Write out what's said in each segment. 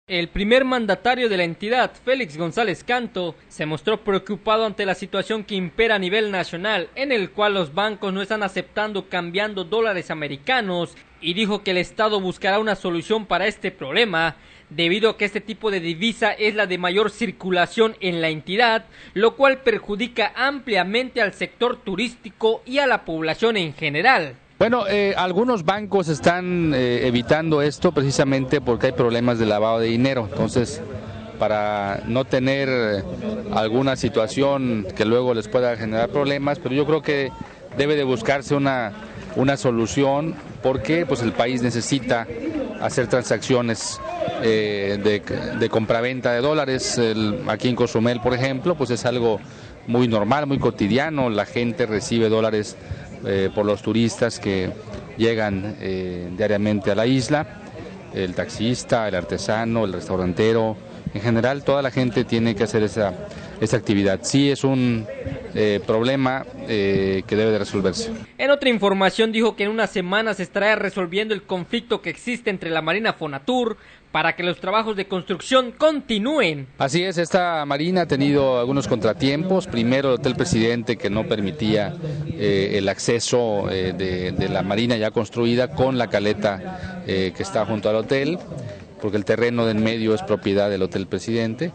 El primer mandatario de la entidad, Félix González Canto, se mostró preocupado ante la situación que impera a nivel nacional, en el cual los bancos no están aceptando cambiando dólares americanos, y dijo que el Estado buscará una solución para este problema, debido a que este tipo de divisa es la de mayor circulación en la entidad, lo cual perjudica ampliamente al sector turístico y a la población en general. Bueno, algunos bancos están evitando esto precisamente porque hay problemas de lavado de dinero. Entonces, para no tener alguna situación que luego les pueda generar problemas, pero yo creo que debe de buscarse una solución porque pues el país necesita hacer transacciones de compraventa de dólares. Aquí en Cozumel, por ejemplo, pues es algo muy normal, muy cotidiano. La gente recibe dólares por los turistas que llegan diariamente a la isla, el taxista, el artesano, el restaurantero, en general toda la gente tiene que hacer esa actividad. Sí es un problema que debe de resolverse. En otra información dijo que en unas semanas se estará resolviendo el conflicto que existe entre la Marina Fonatur para que los trabajos de construcción continúen. Así es, esta marina ha tenido algunos contratiempos. Primero, el Hotel Presidente, que no permitía el acceso de la marina ya construida con la caleta que está junto al hotel, porque el terreno de en medio es propiedad del Hotel Presidente.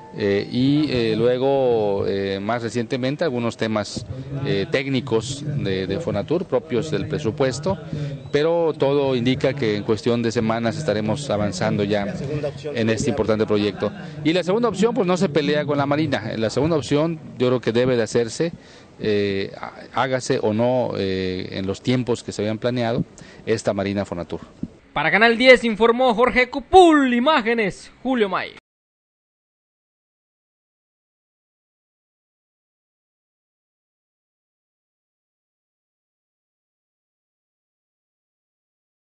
Luego, más recientemente, algunos temas técnicos de Fonatur propios del presupuesto, pero todo indica que en cuestión de semanas estaremos avanzando ya en este importante proyecto. Y la segunda opción, pues no se pelea con la Marina. La segunda opción yo creo que debe de hacerse, hágase o no en los tiempos que se habían planeado, esta Marina Fonatur. Para Canal 10 informó Jorge Cupul, imágenes Julio May.